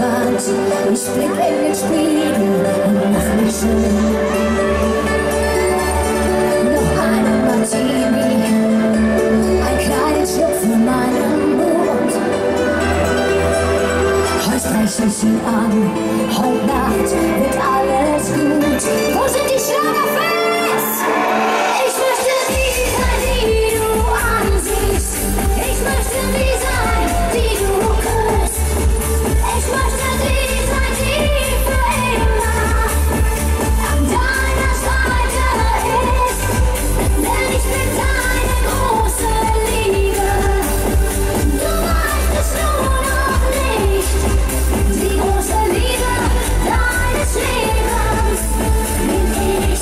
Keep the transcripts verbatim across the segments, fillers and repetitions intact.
Wand. Ich blick in den Spiegel und mach mich schön. Noch einen Martini, ein kleinen Schluck für meinen Mund. Heute spreche ich ihn an, heute Nacht wird alles gut. Wo sind die Schlagerfans? Ich möchte die sein, die du ansiehst. Ich möchte die sein, die du küsst. Ich möchte die sein, die für immer an deiner Seite ist. Denn ich bin deine große Liebe. Du weißt es nur noch nicht. Die große Liebe deines Lebens bin ich.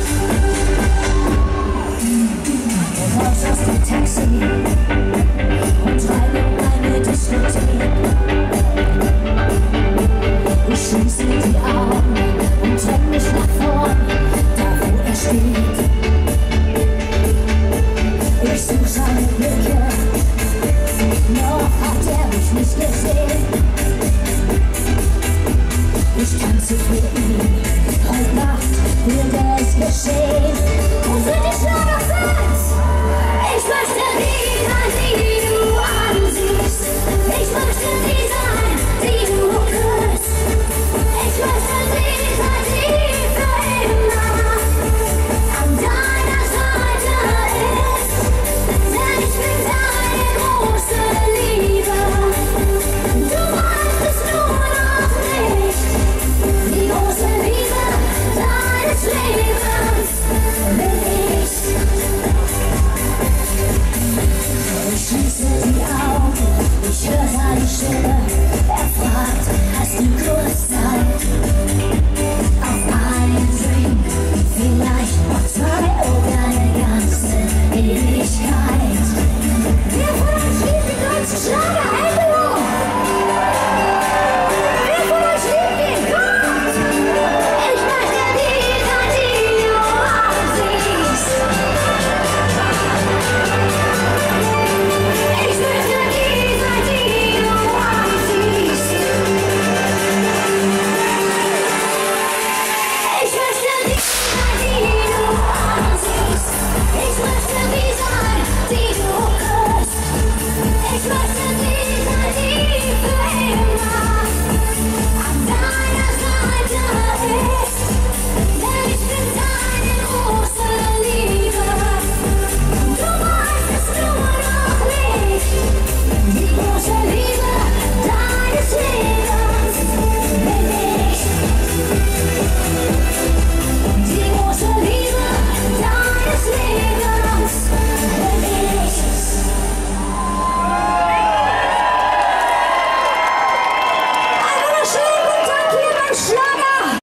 Raus aus dem Taxi und rein in eine Diskothek. Ich schließe die Augen und dräng mich nach vorn, da wo er steht. Ich such seine Blicke, noch hat er mich nicht gesehen. Ich tanze für ihn, heute Nacht wird es geschehen.